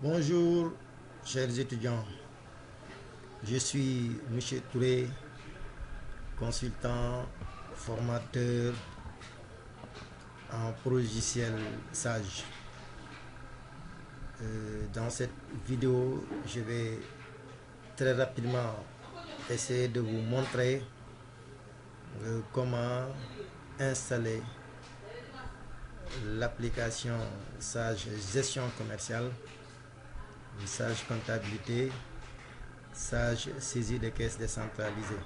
Bonjour, chers étudiants. Je suis M. Touré, consultant, formateur en logiciel Sage. Dans cette vidéo, je vais très rapidement essayer de vous montrer comment installer l'application Sage Gestion Commerciale, Sage Comptabilité, Sage Saisie de caisses décentralisées.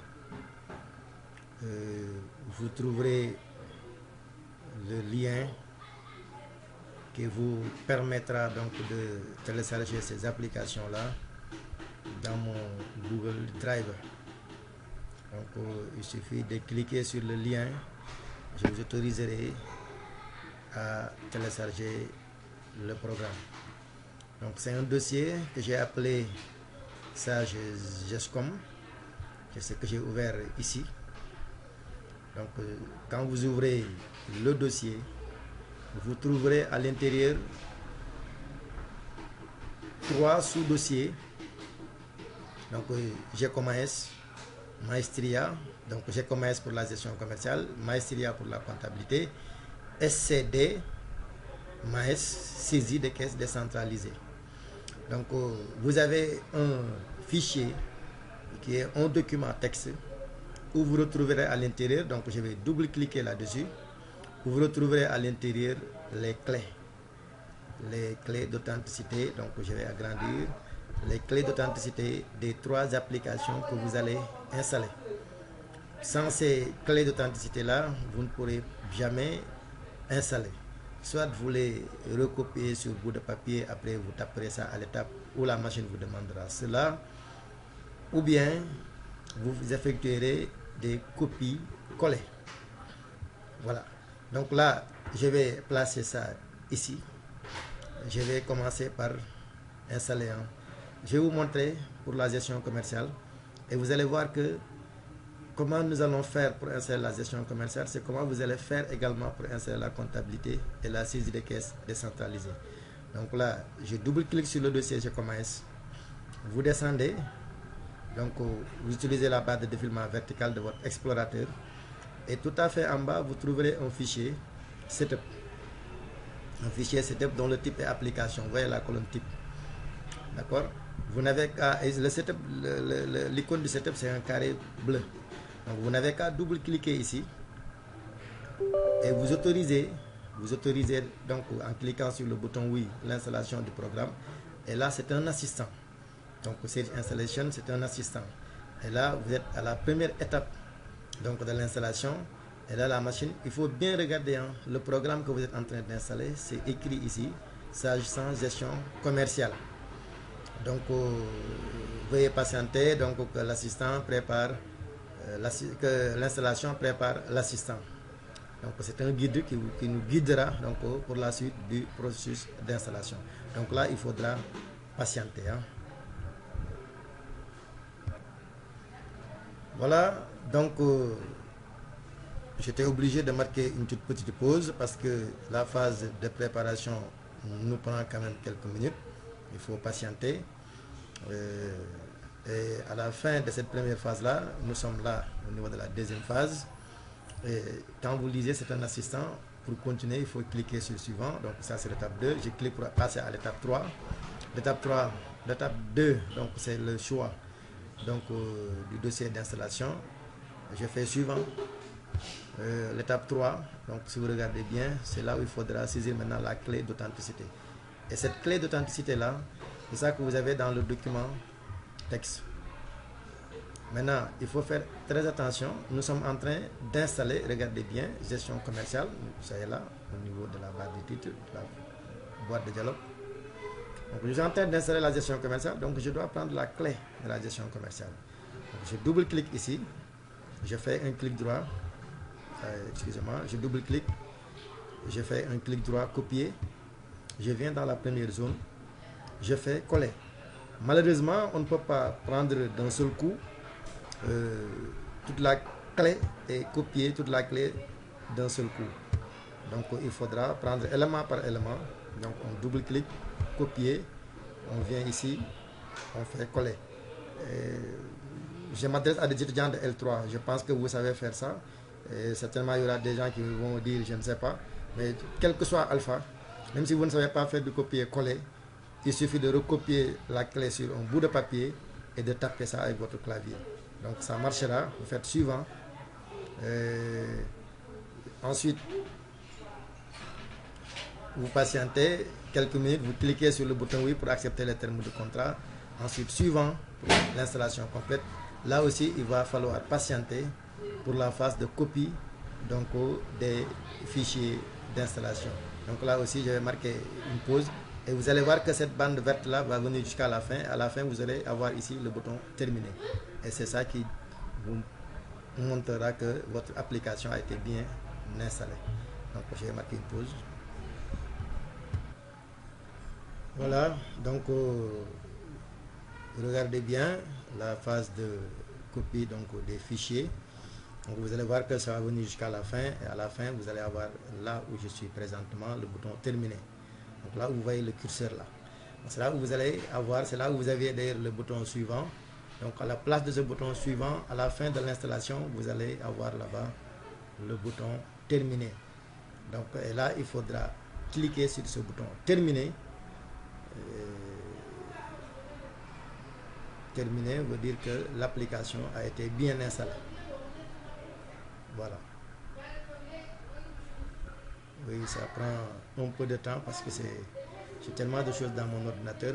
Vous trouverez le lien qui vous permettra donc de télécharger ces applications-là dans mon Google Drive. Donc il suffit de cliquer sur le lien, je vous autoriserai à télécharger le programme. Donc c'est un dossier que j'ai appelé Sage Gescom, c'est ce que j'ai ouvert ici. Donc quand vous ouvrez le dossier, vous trouverez à l'intérieur 3 sous-dossiers. Donc GCommerce, Maestria, donc GCommerce pour la gestion commerciale, Maestria pour la comptabilité, SCD, Maes, saisie de caisses décentralisées. Donc vous avez un fichier qui est un document texte où vous retrouverez à l'intérieur, donc je vais double-cliquer là-dessus, où vous retrouverez à l'intérieur les clés d'authenticité. Donc je vais agrandir les clés d'authenticité des 3 applications que vous allez installer. Sans ces clés d'authenticité là, vous ne pourrez jamais installer. Soit vous les recopiez sur bout de papier, après vous taperez ça à l'étape où la machine vous demandera cela, ou bien vous effectuerez des copies collées. Voilà. Donc là, je vais placer ça ici. Je vais commencer par installer un. Je vais vous montrer pour la gestion commerciale et vous allez voir que comment nous allons faire pour installer la gestion commerciale, c'est comment vous allez faire également pour installer la comptabilité et la saisie des caisses décentralisées. Donc là, je double-clique sur le dossier GCommerce. Vous descendez, donc vous utilisez la barre de défilement verticale de votre explorateur et tout à fait en bas, vous trouverez un fichier setup. Un fichier setup dont le type est application. Vous voyez la colonne type. D'accord? Vous n'avez qu'à. Le setup, l'icône du setup, c'est un carré bleu. Donc vous n'avez qu'à double-cliquer ici et vous autorisez donc en cliquant sur le bouton oui l'installation du programme. Et là c'est un assistant. Donc Sage Installation, c'est un assistant. Et là vous êtes à la première étape donc de l'installation. Et là la machine, il faut bien regarder hein, le programme que vous êtes en train d'installer. C'est écrit ici Sage sans gestion commerciale. Donc veuillez patienter donc que l'assistant prépare que l'installation prépare l'assistant. Donc c'est un guide qui nous guidera donc pour la suite du processus d'installation. Donc là il faudra patienter hein. Voilà, donc j'étais obligé de marquer une toute petite pause parce que la phase de préparation nous prend quand même quelques minutes. Il faut patienter. Et à la fin de cette première phase-là, nous sommes là au niveau de la deuxième phase. Et quand vous lisez, c'est un assistant. Pour continuer, il faut cliquer sur le suivant. Donc ça, c'est l'étape 2. Je clique pour passer à l'étape 3. L'étape 2, donc c'est le choix donc, du dossier d'installation. Je fais suivant. L'étape 3, donc si vous regardez bien, c'est là où il faudra saisir maintenant la clé d'authenticité. Et cette clé d'authenticité-là, c'est ça que vous avez dans le document texte. Maintenant, il faut faire très attention. Nous sommes en train d'installer, regardez bien, gestion commerciale. Vous savez là, au niveau de la barre du titre, de la boîte de dialogue. Donc, je suis en train d'installer la gestion commerciale, donc je dois prendre la clé de la gestion commerciale. Donc, je double-clique ici. Je fais un clic droit. Excusez-moi, je double-clique. Je fais un clic droit, copier. Je viens dans la première zone. Je fais coller. Malheureusement, on ne peut pas prendre d'un seul coup toute la clé et copier toute la clé d'un seul coup. Donc il faudra prendre élément par élément. Donc on double-clique, copier, on vient ici, on fait coller. Je m'adresse à des étudiants de L3, je pense que vous savez faire ça. Et certainement, il y aura des gens qui vont dire, je ne sais pas. Mais quel que soit alpha, même si vous ne savez pas faire du copier-coller, il suffit de recopier la clé sur un bout de papier et de taper ça avec votre clavier. Donc ça marchera, vous faites suivant. Ensuite, vous patientez quelques minutes, vous cliquez sur le bouton oui pour accepter les termes de contrat. Ensuite, suivant pour l'installation complète. Là aussi, il va falloir patienter pour la phase de copie donc, des fichiers d'installation. Donc là aussi, je vais marquer une pause. Et vous allez voir que cette bande verte là va venir jusqu'à la fin. À la fin, vous allez avoir ici le bouton terminer. Et c'est ça qui vous montrera que votre application a été bien installée. Donc je vais marquer une pause. Voilà, donc regardez bien la phase de copie donc, des fichiers. Donc vous allez voir que ça va venir jusqu'à la fin. Et à la fin, vous allez avoir là où je suis présentement le bouton terminer. Donc là où vous voyez le curseur là. C'est là où vous allez avoir, c'est là où vous avez d'ailleurs le bouton suivant. Donc à la place de ce bouton suivant, à la fin de l'installation, vous allez avoir là-bas le bouton terminer. Donc et là, il faudra cliquer sur ce bouton terminer. Terminer veut dire que l'application a été bien installée. Voilà. Oui, ça prend un peu de temps parce que j'ai tellement de choses dans mon ordinateur.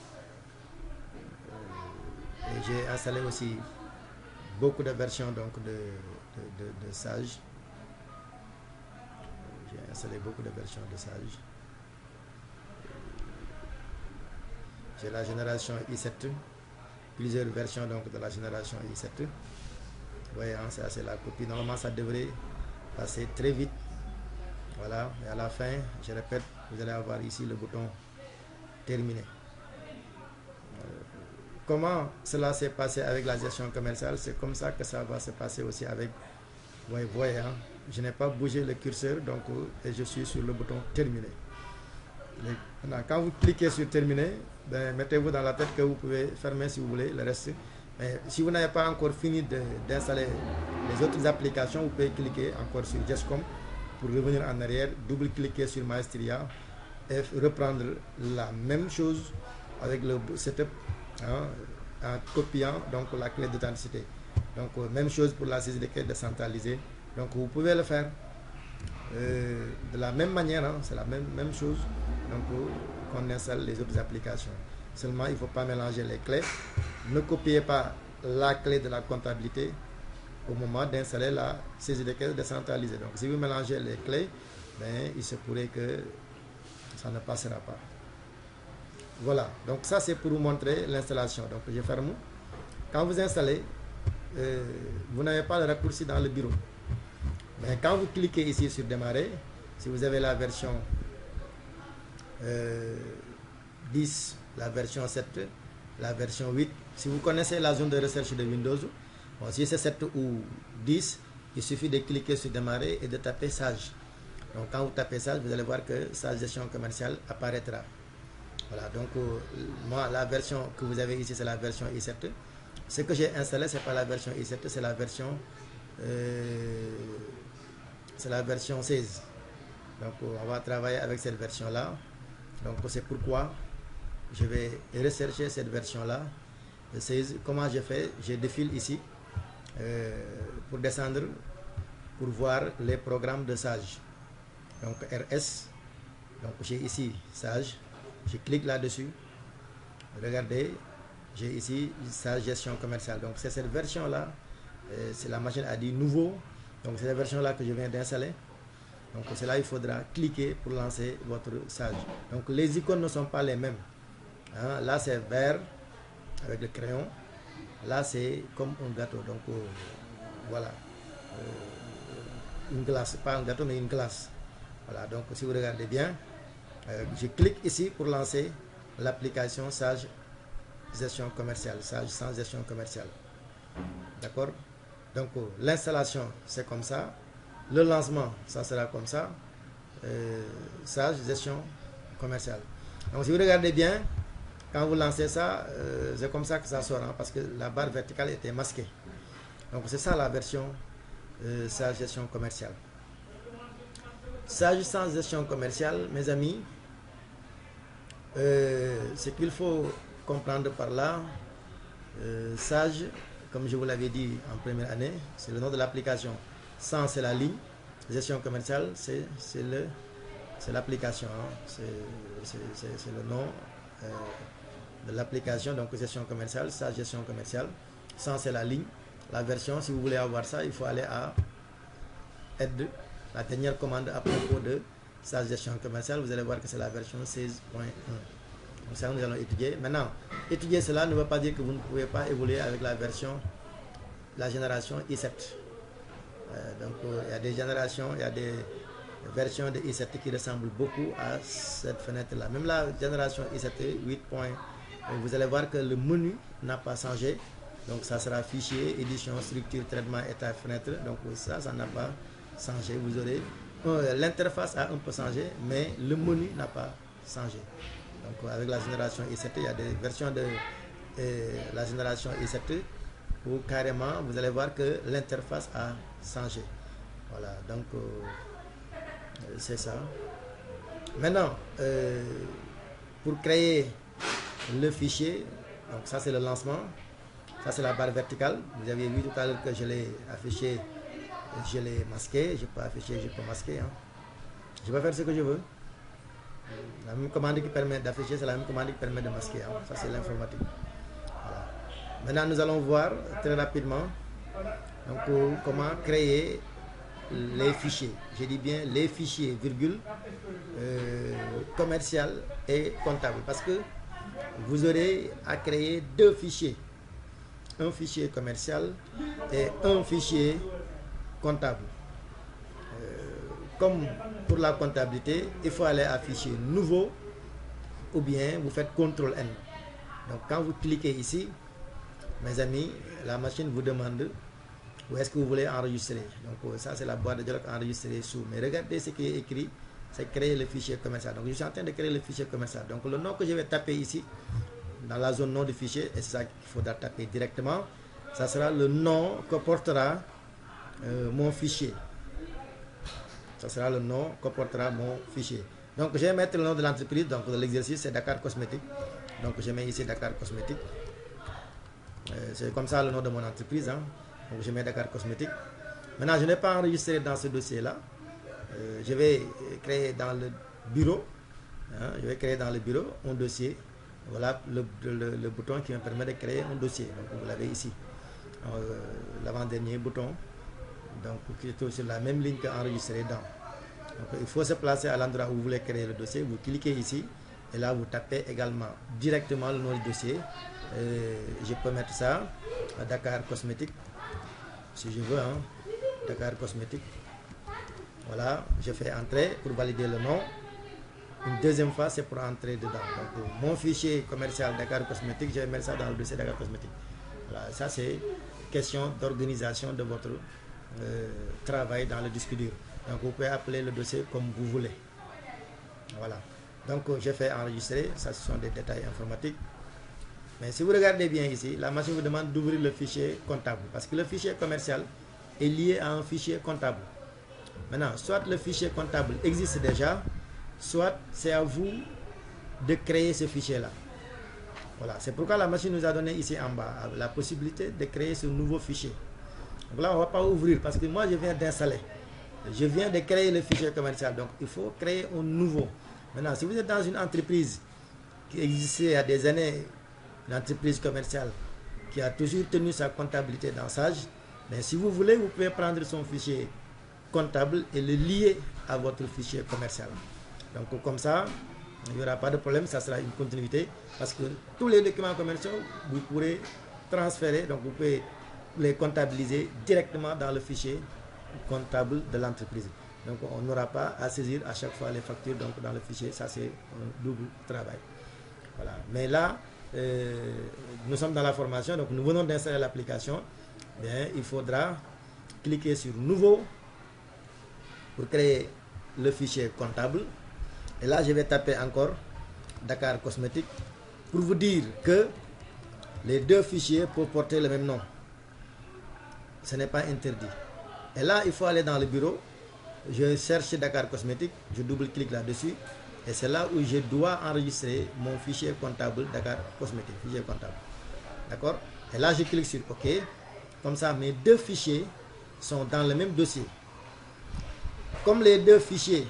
Et j'ai installé aussi beaucoup de versions donc, de Sage. J'ai installé beaucoup de versions de Sage. J'ai la génération i7, plusieurs versions donc, de la génération i7. Vous voyez, hein, ça c'est la copie. Normalement, ça devrait passer très vite. Voilà, et à la fin, je répète, vous allez avoir ici le bouton terminer. Comment cela s'est passé avec la gestion commerciale? C'est comme ça que ça va se passer aussi avec. Vous voyez, hein, je n'ai pas bougé le curseur, donc et je suis sur le bouton terminer. Quand vous cliquez sur terminer, ben, mettez-vous dans la tête que vous pouvez fermer si vous voulez le reste. Mais si vous n'avez pas encore fini d'installer les autres applications, vous pouvez cliquer encore sur Gescom pour revenir en arrière, double-cliquer sur Maestria et reprendre la même chose avec le setup hein, en copiant donc, la clé d'authenticité. Donc même chose pour la saisie de clés décentralisée. Donc vous pouvez le faire de la même manière, hein, c'est la même chose qu'on installe les autres applications. Seulement il ne faut pas mélanger les clés. Ne copiez pas la clé de la comptabilité au moment d'installer la saisie de clés décentralisée. Donc si vous mélangez les clés, ben, il se pourrait que ça ne passera pas. Voilà, donc ça c'est pour vous montrer l'installation. Donc je ferme. Quand vous installez, vous n'avez pas de raccourci dans le bureau. Mais quand vous cliquez ici sur démarrer, si vous avez la version 10, la version 7, la version 8, si vous connaissez la zone de recherche de Windows, bon, si c'est 7 ou 10, il suffit de cliquer sur démarrer et de taper Sage. Donc quand vous tapez Sage, vous allez voir que sa gestion commerciale apparaîtra. Voilà, donc moi la version que vous avez ici c'est la version i7. Ce que j'ai installé c'est pas la version i7, c'est la version 16. Donc on va travailler avec cette version là. Donc c'est pourquoi je vais rechercher cette version là. 16. Comment j'ai fait? Je défile ici pour descendre pour voir les programmes de Sage. Donc RS. Donc j'ai ici Sage. Je clique là-dessus. Regardez, j'ai ici sa gestion commerciale. Donc c'est cette version-là. C'est la machine a dit nouveau. Donc c'est la version-là que je viens d'installer. Donc c'est là il faudra cliquer pour lancer votre Sage. Donc les icônes ne sont pas les mêmes. Hein, là c'est vert avec le crayon. Là c'est comme un gâteau. Donc voilà. Une glace. Pas un gâteau mais une glace. Voilà. Donc si vous regardez bien. Je clique ici pour lancer l'application Sage gestion commerciale, Sage sans gestion commerciale. D'accord? Donc l'installation c'est comme ça, le lancement ça sera comme ça, Sage gestion commerciale. Donc si vous regardez bien, quand vous lancez ça, c'est comme ça que ça sort, hein, parce que la barre verticale était masquée. Donc c'est ça la version Sage Gestion Commerciale. S'agissant de gestion commerciale, mes amis, ce qu'il faut comprendre par là, Sage, comme je vous l'avais dit en première année, c'est le nom de l'application. Sans, c'est la ligne. Gestion commerciale, c'est l'application. Hein. C'est le nom de l'application. Donc, gestion commerciale, Sage Gestion Commerciale. Sans, c'est la ligne. La version, si vous voulez avoir ça, il faut aller à Aide, la dernière commande à propos de Sage Gestion Commerciale. Vous allez voir que c'est la version 16.1. Donc ça, nous allons étudier. Maintenant, étudier cela ne veut pas dire que vous ne pouvez pas évoluer avec la version, la génération i7. Donc, il y a des générations, il y a des versions de i7 qui ressemblent beaucoup à cette fenêtre-là. Même la génération i7 8. Vous allez voir que le menu n'a pas changé. Donc, ça sera fichier, édition, structure, traitement, état, fenêtre. Donc, ça n'a pas changé. Vous aurez l'interface a un peu changé, mais le menu n'a pas changé. Donc, avec la génération i7, il y a des versions de la génération i7 où carrément vous allez voir que l'interface a changé. Voilà, donc c'est ça. Maintenant, pour créer le fichier, donc ça c'est le lancement, ça c'est la barre verticale. Vous avez vu tout à l'heure que je l'ai affiché, je l'ai masqué, je peux afficher, je peux masquer. Hein. Je peux faire ce que je veux. La même commande qui permet d'afficher, c'est la même commande qui permet de masquer. Hein. Ça, c'est l'informatique. Voilà. Maintenant, nous allons voir très rapidement donc, comment créer les fichiers. Je dis bien les fichiers, virgule, commercial et comptable. Parce que vous aurez à créer deux fichiers. Un fichier commercial et un fichier comptable. Comme pour la comptabilité, il faut aller à fichier nouveau ou bien vous faites CTRL-N. Donc quand vous cliquez ici, mes amis, la machine vous demande où est-ce que vous voulez enregistrer. Donc ça c'est la boîte de dialogue enregistrée sous. Mais regardez ce qui est écrit, c'est créer le fichier commercial. Donc je suis en train de créer le fichier commercial. Donc le nom que je vais taper ici, dans la zone nom du fichier, et c'est ça qu'il faudra taper directement, ça sera le nom que portera mon fichier. Ça sera le nom que portera mon fichier. Donc je vais mettre le nom de l'entreprise. Donc l'exercice c'est Dakar Cosmétique. Donc je mets ici Dakar Cosmétique. C'est comme ça le nom de mon entreprise. Hein. Donc je mets Dakar Cosmétique. Maintenant je n'ai pas enregistré dans ce dossier là. Je vais créer dans le bureau. Hein, je vais créer dans le bureau un dossier. Voilà le bouton qui me permet de créer un dossier. Donc vous l'avez ici. L'avant-dernier bouton. Donc qui est sur la même ligne qu'enregistrer dans. Donc il faut se placer à l'endroit où vous voulez créer le dossier. Vous cliquez ici et là vous tapez également directement le nom du dossier. Je peux mettre ça à Dakar Cosmétique si je veux. Hein. Dakar Cosmétique. Voilà, je fais entrer pour valider le nom. Une deuxième fois, c'est pour entrer dedans. Donc mon fichier commercial Dakar Cosmétique, je vais mettre ça dans le dossier Dakar Cosmétique. Voilà, ça c'est question d'organisation de votre travail dans le disque dur. Donc vous pouvez appeler le dossier comme vous voulez. Voilà. Donc j'ai fait enregistrer. Ça ce sont des détails informatiques. Mais si vous regardez bien ici, la machine vous demande d'ouvrir le fichier comptable. Parce que le fichier commercial est lié à un fichier comptable. Maintenant, soit le fichier comptable existe déjà, soit c'est à vous de créer ce fichier-là. Voilà. C'est pourquoi la machine nous a donné ici en bas la possibilité de créer ce nouveau fichier. Donc là, on ne va pas ouvrir parce que moi, je viens d'installer. Je viens de créer le fichier commercial. Donc, il faut créer un nouveau. Maintenant, si vous êtes dans une entreprise qui existait il y a des années, une entreprise commerciale qui a toujours tenu sa comptabilité dans Sage, mais si vous voulez, vous pouvez prendre son fichier comptable et le lier à votre fichier commercial. Donc, comme ça, il n'y aura pas de problème, ça sera une continuité parce que tous les documents commerciaux, vous pourrez transférer, donc vous pouvez les comptabiliser directement dans le fichier comptable de l'entreprise. Donc on n'aura pas à saisir à chaque fois les factures donc dans le fichier, ça c'est un double travail. Voilà. Mais là, nous sommes dans la formation, donc nous venons d'installer l'application. Il faudra cliquer sur Nouveau pour créer le fichier comptable. Et là, je vais taper encore Dakar Cosmétique. pour vous dire que les deux fichiers peuvent porter le même nom. Ce n'est pas interdit. Et là, il faut aller dans le bureau. Je cherche Dakar Cosmétique, je double-clique là-dessus. Et c'est là où je dois enregistrer mon fichier comptable Dakar Cosmétique, fichier comptable. D'accord? Et là, je clique sur OK. Comme ça, mes deux fichiers sont dans le même dossier. Comme les deux fichiers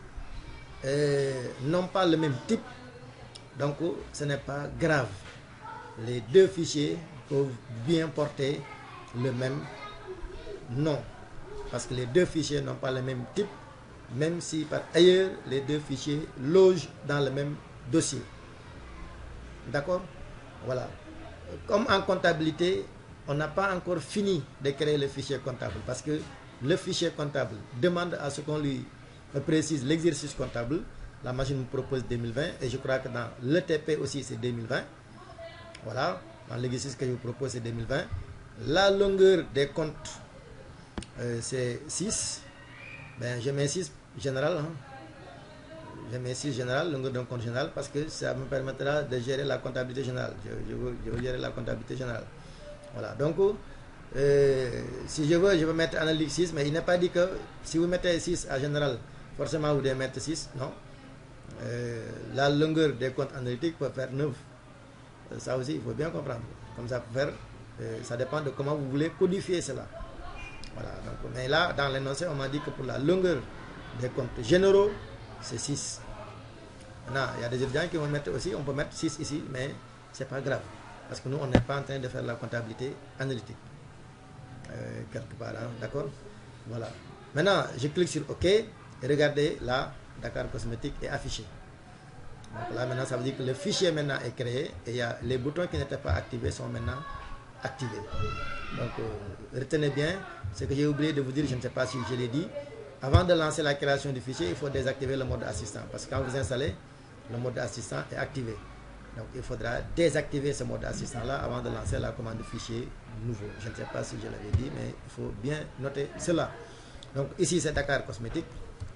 n'ont pas le même type, donc ce n'est pas grave. Les deux fichiers peuvent bien porter le même nom. Parce que les deux fichiers n'ont pas le même type, même si par ailleurs les deux fichiers logent dans le même dossier. D'accord? Voilà. Comme en comptabilité, on n'a pas encore fini de créer le fichier comptable parce que le fichier comptable demande à ce qu'on lui précise l'exercice comptable. La machine me propose 2020 et je crois que dans l'ETP aussi c'est 2020. Voilà, dans l'exercice que je vous propose c'est 2020. La longueur des comptes c'est 6. Ben, je mets 6 général. Hein. Je mets 6 général, longueur d'un compte général, parce que ça me permettra de gérer la comptabilité générale. Je veux gérer la comptabilité générale. Voilà, donc si je veux mettre analytique 6, mais il n'est pas dit que si vous mettez 6 à général, forcément vous devez mettre 6. Non. La longueur des comptes analytiques peut faire 9. Ça aussi, il faut bien comprendre. Comme ça peut faire, ça dépend de comment vous voulez codifier cela. Voilà, donc, mais là, dans l'énoncé, on m'a dit que pour la longueur des comptes généraux, c'est 6. Maintenant, il y a des étudiants qui vont mettre aussi, on peut mettre 6 ici, mais ce n'est pas grave. Parce que nous, on n'est pas en train de faire la comptabilité analytique. Quelque part, hein, d'accord? Voilà. Maintenant, je clique sur OK et regardez, là, Dakar Cosmétique est affiché. Donc là, maintenant, ça veut dire que le fichier maintenant est créé et il y a les boutons qui n'étaient pas activés sont maintenant activés. Donc, retenez bien ce que j'ai oublié de vous dire, je ne sais pas si je l'ai dit. Avant de lancer la création du fichier, il faut désactiver le mode assistant. Parce que quand vous installez, le mode assistant est activé. Donc, il faudra désactiver ce mode assistant-là avant de lancer la commande fichier nouveau. Je ne sais pas si je l'avais dit, mais il faut bien noter cela. Donc, ici, c'est Dakar Cosmétique.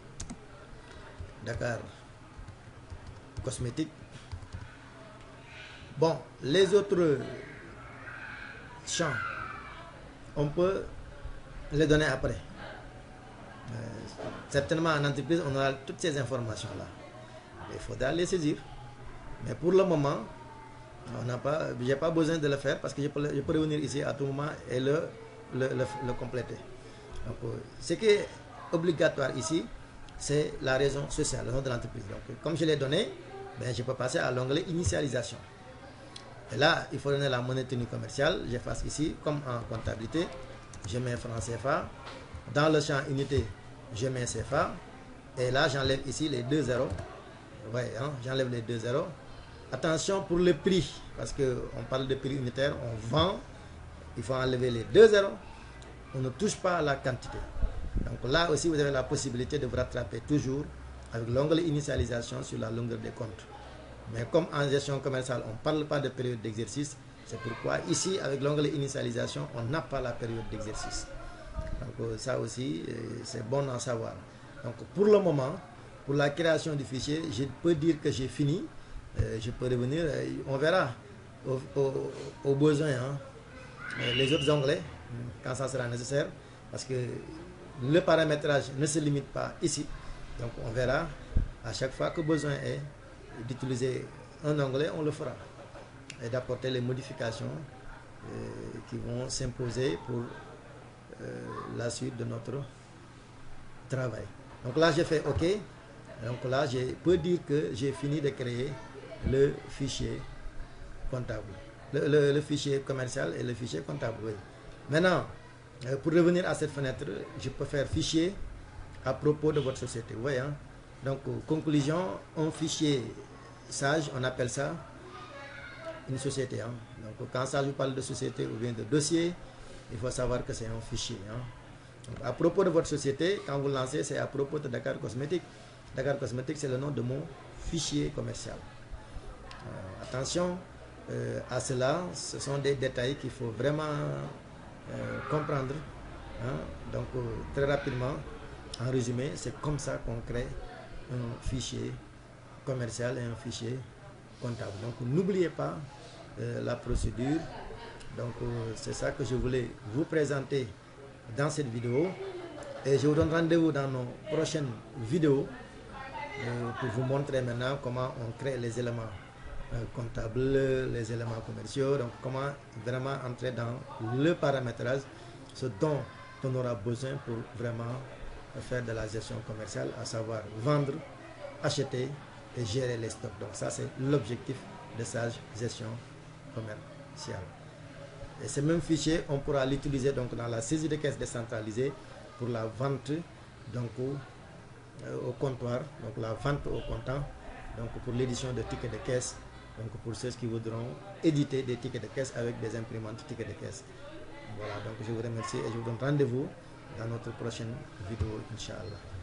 Dakar Cosmétique. Bon, les autres champs, on peut les donner après. Certainement en entreprise, on aura toutes ces informations-là. Il faudra les saisir. Mais pour le moment, je n'ai pas besoin de le faire parce que je peux revenir ici à tout moment et le compléter. Donc, ce qui est obligatoire ici, c'est la raison sociale, le nom de l'entreprise. Donc, comme je l'ai donné, ben, je peux passer à l'onglet initialisation. Et là, il faut donner la monnaie tenue commerciale. J'efface ici, comme en comptabilité, je mets franc CFA. Dans le champ unité, je mets CFA. Et là, j'enlève ici les 2 zéros. Vous voyez, hein, j'enlève les 2 zéros. Attention pour le prix, parce qu'on parle de prix unitaire, on vend. Il faut enlever les 2 zéros. On ne touche pas à la quantité. Donc là aussi, vous avez la possibilité de vous rattraper toujours avec l'onglet initialisation sur la longueur des comptes. Mais comme en gestion commerciale, on ne parle pas de période d'exercice, c'est pourquoi ici, avec l'onglet initialisation, on n'a pas la période d'exercice. Donc ça aussi, c'est bon à savoir. Donc pour le moment, pour la création du fichier, je peux dire que j'ai fini. Je peux revenir, on verra au besoin hein, les autres onglets, quand ça sera nécessaire, parce que le paramétrage ne se limite pas ici. Donc on verra à chaque fois que besoin est d'utiliser un onglet, on le fera. Et d'apporter les modifications qui vont s'imposer pour la suite de notre travail. Donc là, j'ai fait OK. Donc là, je peux dire que j'ai fini de créer le fichier comptable. Le fichier commercial et le fichier comptable. Oui. Maintenant, pour revenir à cette fenêtre, je peux faire fichier à propos de votre société. Vous voyez, hein? Donc, conclusion, un fichier sage, on appelle ça une société. Hein? Donc, quand ça, je parle de société ou bien de dossier, il faut savoir que c'est un fichier. Hein? Donc, à propos de votre société, quand vous lancez, c'est à propos de Dakar Cosmétique. Dakar Cosmétique, c'est le nom de mon fichier commercial. Attention à cela, ce sont des détails qu'il faut vraiment comprendre. Hein? Donc, très rapidement, en résumé, c'est comme ça qu'on crée un fichier commercial et un fichier comptable. Donc n'oubliez pas la procédure. Donc c'est ça que je voulais vous présenter dans cette vidéo. Et je vous donne rendez-vous dans nos prochaines vidéos pour vous montrer maintenant comment on crée les éléments comptables, les éléments commerciaux, donc comment vraiment entrer dans le paramétrage, ce dont on aura besoin pour vraiment faire de la gestion commerciale, à savoir vendre, acheter et gérer les stocks. Donc ça c'est l'objectif de Sage Gestion Commerciale. Et ce même fichier, on pourra l'utiliser donc dans la saisie de caisse décentralisée pour la vente donc au comptoir, donc la vente au comptant, donc pour l'édition de tickets de caisse, donc pour ceux qui voudront éditer des tickets de caisse avec des imprimantes tickets de caisse. Voilà, donc je vous remercie et je vous donne rendez-vous dans notre prochaine vidéo, Inch'Allah.